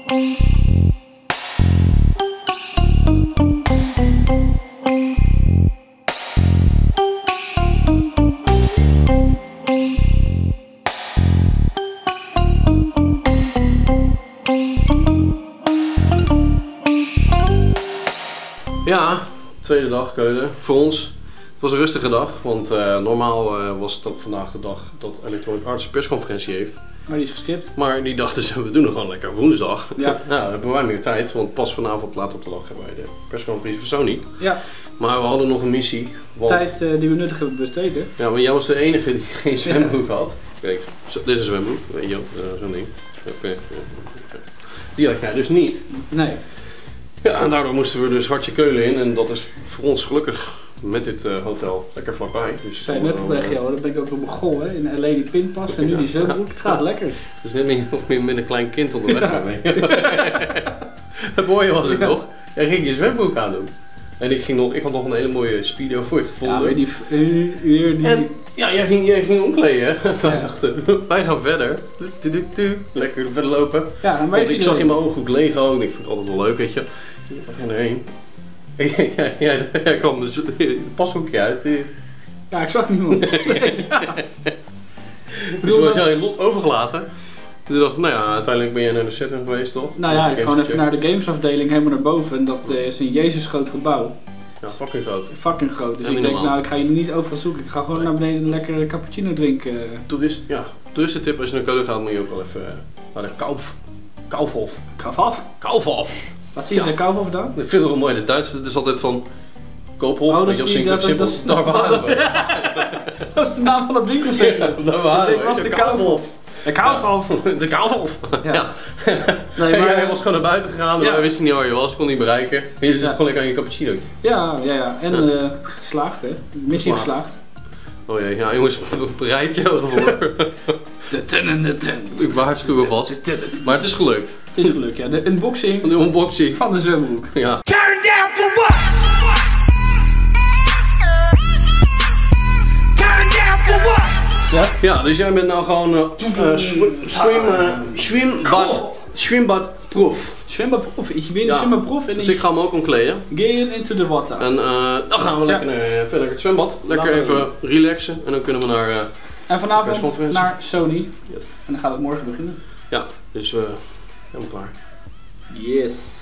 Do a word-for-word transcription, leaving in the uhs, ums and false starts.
Ja, tweede dag Keulen. Voor ons. Het was een rustige dag, want uh, normaal uh, was het ook vandaag de dag dat Electronic Arts een persconferentie heeft. Maar die is geskipt. Maar die dachten ze, we doen het gewoon lekker woensdag. Ja. Nou, dan hebben wij meer tijd, want pas vanavond laat op de dag hebben wij de persconferentie van Sony. Ja. Maar we hadden nog een missie. Want... Tijd uh, die we nuttig hebben besteden. Ja, maar jij was de enige die geen zwembroek had. Kijk, zo, dit is een zwembroek, weet je wel, uh, zo'n ding. Okay. Die had jij dus niet. Nee. Ja, en daardoor moesten we dus hartje Keulen in en dat is voor ons gelukkig met dit uh, hotel lekker vlakbij. Dus ik zei net al tegen jou, daar ben ik ook op begonnen, in L A die pinpas en nu die zwembroek. Het gaat lekker. Dus net niet nog meer met een klein kind op de weg ja. mee. Het mooie was het nog, jij ging je zwembroek aan doen. En ik ging nog, ik had nog een hele mooie speedo voor je gevonden. Ja, maar die, die, die, die... En ja, jij ging, jij ging omkleden. Wij dachten, wij gaan verder. Lekker verder lopen. Ja, maar want ik zag in mijn ogen ook Lego en ik vind het altijd wel leuk, weet je. We gaan erheen. Jij ja, ja, ja, kwam dus het pashoekje uit. Ja, ik zag niemand. Ja. Dus we zijn in lot overgelaten. Toen dacht ik, nou ja, uiteindelijk ben jij naar de setting geweest toch? Nou ja, ik gewoon even naar de gamesafdeling helemaal naar boven. En dat uh, is een Jezus groot gebouw. Ja, fucking groot. Fucking groot. Dus ja, ik denk, normaal. nou ik ga jullie niet overal zoeken. Ik ga gewoon nee. naar beneden een lekkere cappuccino drinken. Toerist, ja, toeristentip als je naar Keulen gaat moet je ook wel even uh, naar de Kauf. Kaufhof. Kaufhof? Kaufhof. Wat zie je ja. de Kaufhof dan? Ik vind het wel mooi in het Duits. Het is altijd van Koophof. Oh, dat je als simpel, simpel. Dat is, daar waren we. Dat is de naam van het winkelcentrum. Ja, daar waren we. was de, de Kaufhof. De Kaufhof. Ja. De Kaufhof. Ja. ja. Nee, maar jij was gewoon naar buiten gegaan, ja. wij wisten niet waar je was, kon niet bereiken. Je zit ja. gewoon lekker aan je cappuccino. Ja, ja, ja. En ja. Uh, geslaagd hè. Missie geslaagd. Oh jee, ja jongens, bereid je ogen voor. Ik waarschuw vast. Maar het is gelukt. Het is gelukt, ja. De unboxing. De unboxing. Van de zwembroek. Ja. Turn down for what? Turn down for what? Ja? Ja, dus jij bent nou gewoon uh, uh, swim, uh, swimbad, swimbadproef. Zwembadproef, ik ben ja. zwembadproef en dus ik ik ga hem ook omkleden. Get into the water. En uh, dan gaan we lekker ja. naar, verder naar het zwembad, lekker Laten even we. relaxen en dan kunnen we naar uh, en vanavond naar Sony. Yes. En dan gaat het morgen beginnen. Ja, dus we uh, helemaal klaar. Yes.